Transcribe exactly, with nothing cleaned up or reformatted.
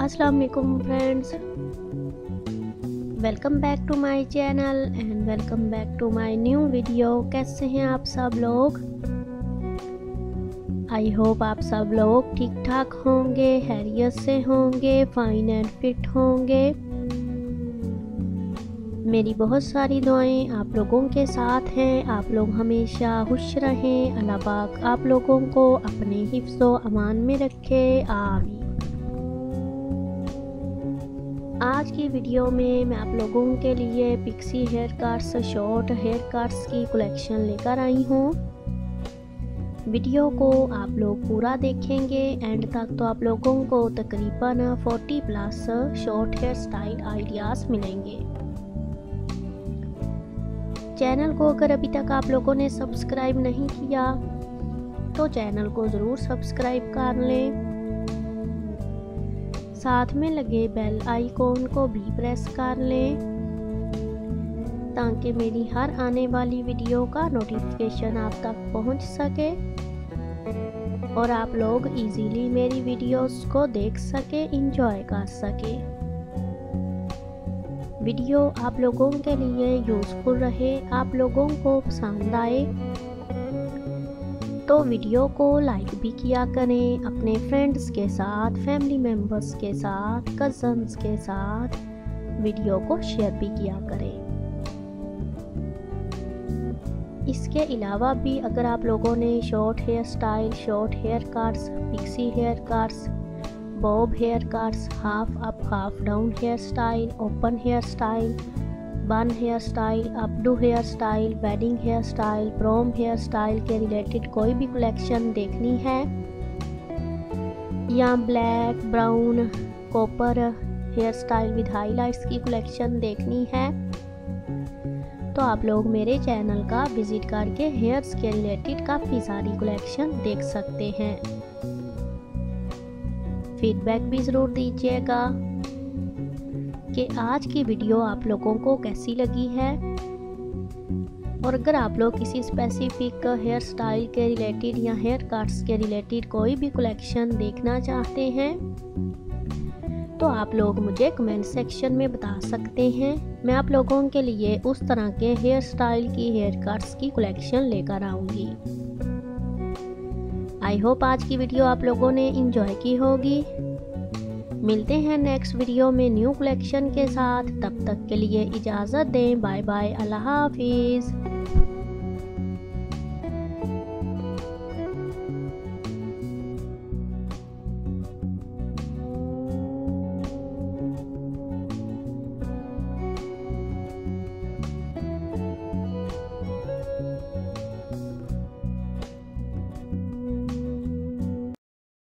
अस्सलाम वालेकुम friends, welcome back to my channel and welcome back to my new video. कैसे हैं आप सब लोग? आई होप आप सब लोग ठीक ठाक होंगे, हैरियत से होंगे, फाइन एंड फिट होंगे। मेरी बहुत सारी दुआएं आप लोगों के साथ हैं। आप लोग हमेशा खुश रहें। अल्लाह पाक आप लोगों को अपने हिफ्ज़ो अमान में रखे, आमीन। आज की वीडियो में मैं आप लोगों के लिए pixie hair cuts, short hair cuts की कलेक्शन लेकर आई हूँ। वीडियो को आप लोग पूरा देखेंगे एंड तक तो आप लोगों को तकरीबन चालीस plus short hair style ideas मिलेंगे। चैनल को अगर अभी तक आप लोगों ने सब्सक्राइब नहीं किया तो चैनल को ज़रूर सब्सक्राइब कर लें। साथ में लगे बेल आइकॉन को भी प्रेस कर लें ताकि मेरी हर आने वाली वीडियो का नोटिफिकेशन आप तक पहुंच सके और आप लोग इजीली मेरी वीडियोस को देख सके, एंजॉय कर सके। वीडियो आप लोगों के लिए यूज़फुल रहे, आप लोगों को पसंद आए तो वीडियो को लाइक भी किया करें। अपने फ्रेंड्स के साथ, फैमिली मेम्बर्स के साथ, कज़न्स के साथ वीडियो को शेयर भी किया करें। इसके अलावा भी अगर आप लोगों ने short hair style, short hair cuts, pixie hair cuts, bob hair cuts, half up half down hair style, open hair style, bun hair style, updo hair style, wedding hair style, prom hair style के related कोई भी collection देखनी है या black, brown, copper hair style with highlights की collection देखनी है तो आप लोग मेरे चैनल का विजिट करके हेयर्स के रिलेटेड काफ़ी सारी कलेक्शन देख सकते हैं। फीडबैक भी ज़रूर दीजिएगा कि आज की वीडियो आप लोगों को कैसी लगी है और अगर आप लोग किसी स्पेसिफिक हेयर स्टाइल के रिलेटेड या हेयर कट्स के रिलेटेड कोई भी कलेक्शन देखना चाहते हैं तो आप लोग मुझे कमेंट सेक्शन में बता सकते हैं। मैं आप लोगों के लिए उस तरह के हेयर स्टाइल की हेयर कट्स की कलेक्शन लेकर आऊँगी। आई होप आज की वीडियो आप लोगों ने एंजॉय की होगी। मिलते हैं नेक्स्ट वीडियो में न्यू कलेक्शन के साथ। तब तक के लिए इजाज़त दें। बाय बाय, अल्लाह हाफिज़।